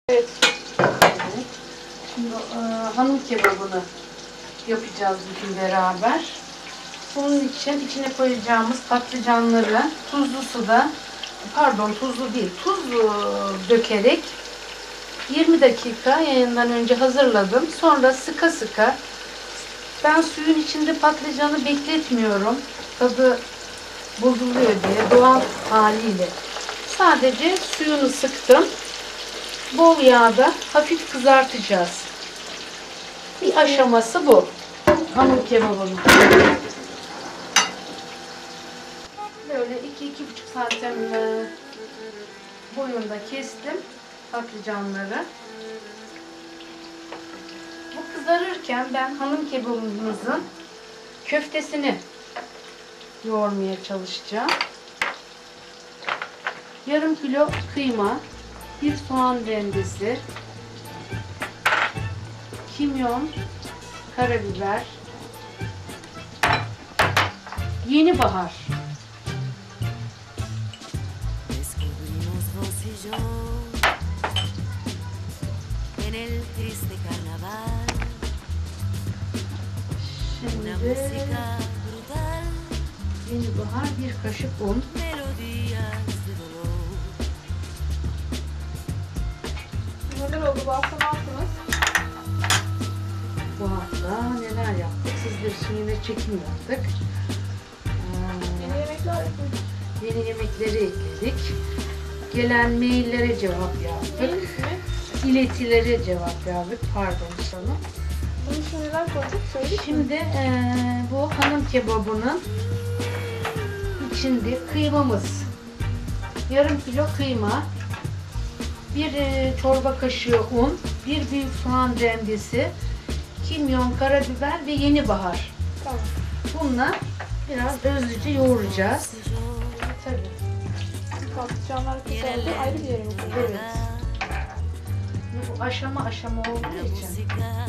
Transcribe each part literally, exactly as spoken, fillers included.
Evet. Evet. Şimdi e, hanım kebabını yapacağız bugün beraber. Bunun için içine koyacağımız patlıcanları tuzlu suda, pardon tuzlu değil, tuz dökerek yirmi dakika yayından önce hazırladım. Sonra sıka sıka, ben suyun içinde patlıcanı bekletmiyorum, tadı bozuluyor diye, doğal haliyle sadece suyunu sıktım. Bol yağda hafif kızartacağız. Bir aşaması bu. Hamur kebabının. Böyle iki iki buçuk santim boyunda kestim patlıcanları. Bu kızarırken ben hanım kebabımızın köftesini yoğurmaya çalışacağım. Yarım kilo kıyma, bir soğan rendesi, kimyon, karabiber, yeni bahar, şimdi yeni bahar, bir kaşık un, Neler oldu bu hafta, ne yaptınız? bu hafta neler yaptık? Sizler için yine çekim yaptık. Yeni yemekler yapıyoruz. Yeni yemekleri ekledik. Gelen maillere cevap Neyin yazdık. ismi? İletilere cevap yazdık. Pardon sana. Bunun için neler koyduk? Söyledik mi? Şimdi eee, bu hanım kebabının içinde kıymamız, yarım kilo kıyma, bir e, çorba kaşığı un, bir büyük soğan rendesi, kimyon, karabiber ve yeni bahar. Tamam. Bununla biraz özlüce yoğuracağız. Tabii. Patlıcanlar kızardı. Ayrı bir yere mi koyuyoruz? Evet. Bu aşama aşama olduğu için.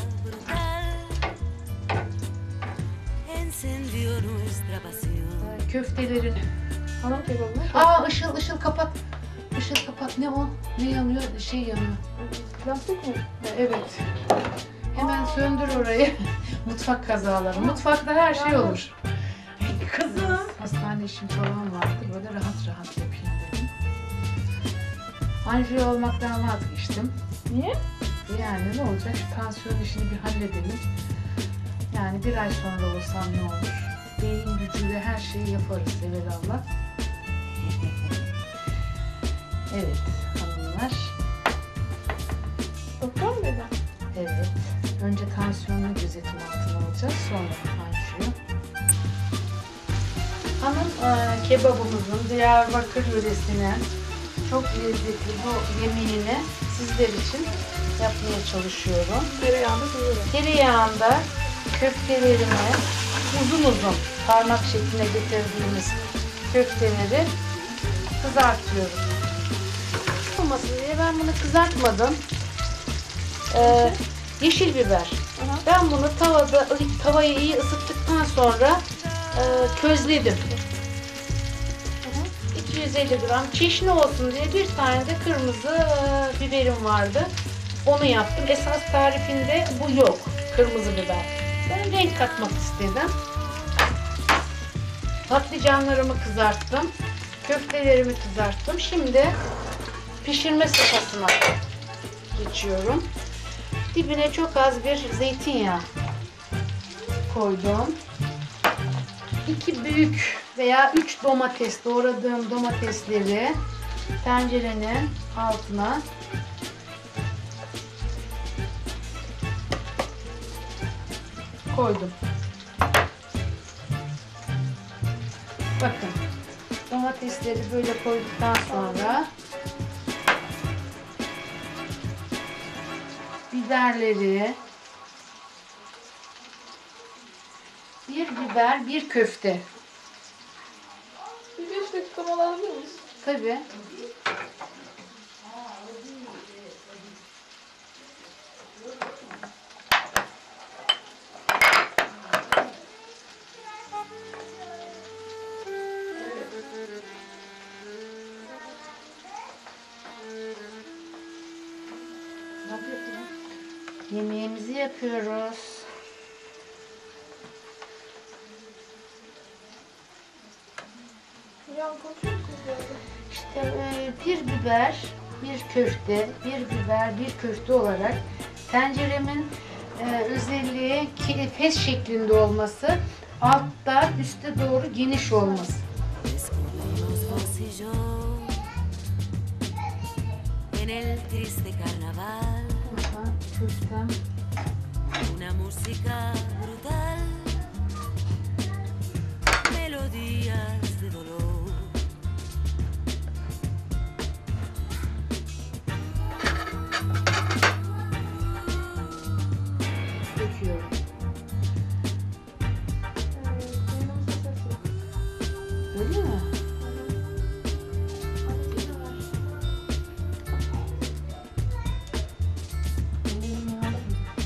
Ee, Köftelerini. Hanım kebabı mı? Aa ışıl ışıl kapat. Işıl kapat. Ne o? Ne yanıyor? Şey yanıyor. Plastik mi? Evet. Hemen söndür orayı. Mutfak kazaları. Mutfakta her şey olur. Kızım. Hastane işim falan vardı. Böyle rahat rahat yapayım dedim. Anjiyo olmaktan vazgeçtim. Niye? Yani ne olacak? Şu tansiyon işini bir halledelim. Yani bir ay sonra olsam ne olur? Beyin gücüyle her şeyi yaparız evelallah. Evet hanımlar. Doktor mu dedi? Evet. Önce tansiyonu gözetim altına alacağız. Sonra anjiyo. Hanım e, kebabımızın Diyarbakır yöresine çok lezzetli bu yemeğini sizler için yapmaya çalışıyorum. Tereyağında koyuyorum. Tereyağında köftelerimi uzun uzun parmak şekline getirdiğimiz köfteleri kızartıyorum. Olmasın diye ben bunu kızartmadım. Ee, yeşil biber. Aha. Ben bunu tavada tavayı iyi ısıttıktan sonra e, közledim. Aha. iki yüz elli gram çeşni olsun diye bir tane de kırmızı e, biberim vardı. Onu yaptım. Esas tarifinde bu yok. Kırmızı biber. Ben renk katmak istedim. Patlıcanlarımı kızarttım. Köftelerimi kızarttım. Şimdi pişirme safhasına geçiyorum. Dibine çok az bir zeytinyağı koydum. İki büyük veya üç domates, doğradığım domatesleri tencerenin altına koydum. Bakın, domatesleri böyle koyduktan sonra biberleri, bir biber, bir köfte. Bir beş dakika mola alabilir miyiz? Tabii. Yemeğimizi yapıyoruz. Yan komşu kızları. İşte e, bir biber, bir köfte, bir biber, bir köfte olarak tenceremin e, özelliği ki- fes şeklinde olması, altta üste doğru geniş olması. Descubrimos vos y yo en el triste carnaval, Aha, köftem. una música brutal, melodías de dolor. Döküyorum. Evet, benim ses yok. Öyle mi? Benim yağım.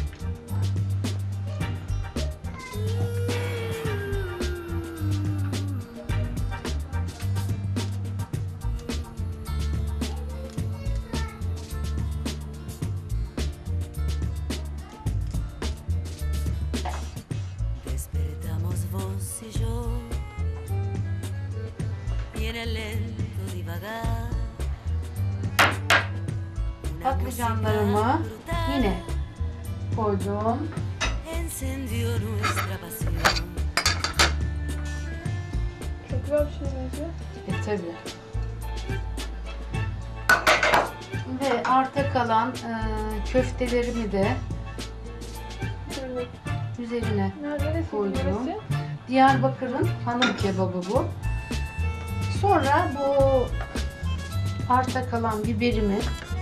Despertamos vos y yo y en el lento divagar una Patlıcanlarımı música brutal yine koydum. encendió nuestra pasión. Çok güzel bir şey benziyor. E tabi. Ve arta kalan e, köftelerimi de Şöyle. üzerine Nerede koydum. neresi? Diyarbakır'ın hanım kebabı bu. Sonra bu arta kalan biberimi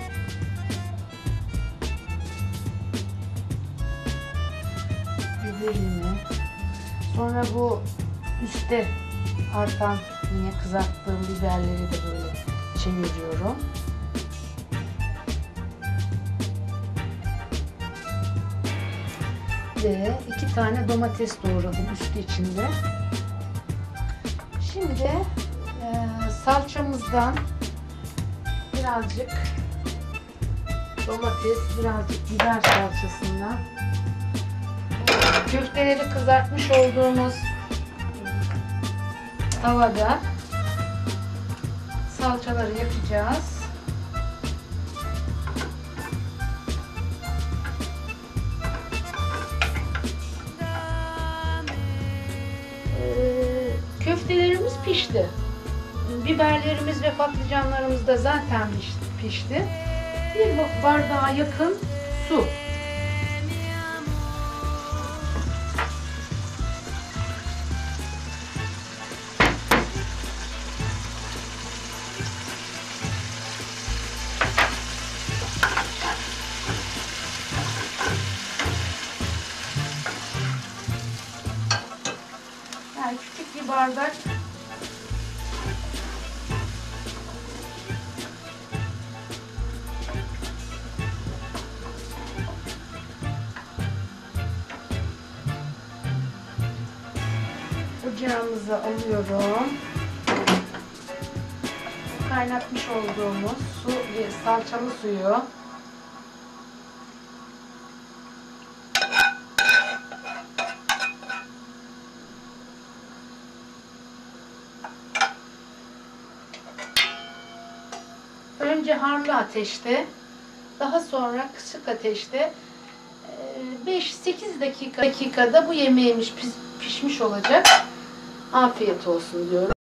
biberimi sonra bu üstte artan yine kızarttığım biberleri de böyle çeviriyorum. Ve iki tane domates doğradım üstü içinde. Şimdi e, salçamızdan birazcık domates, birazcık biber salçasından köfteleri kızartmış olduğumuz tavada salçaları yapacağız. Ee, köftelerimiz pişti. Biberlerimiz ve patlıcanlarımız da zaten pişti. Bir bardağa yakın su. Yani küçük bir bardak ocağımıza alıyorum. Kaynatmış olduğumuz su ve salçalı suyu önce harlı ateşte, daha sonra kısık ateşte beş sekiz dakika dakikada bu yemeğimiz pişmiş olacak. Afiyet olsun diyorum.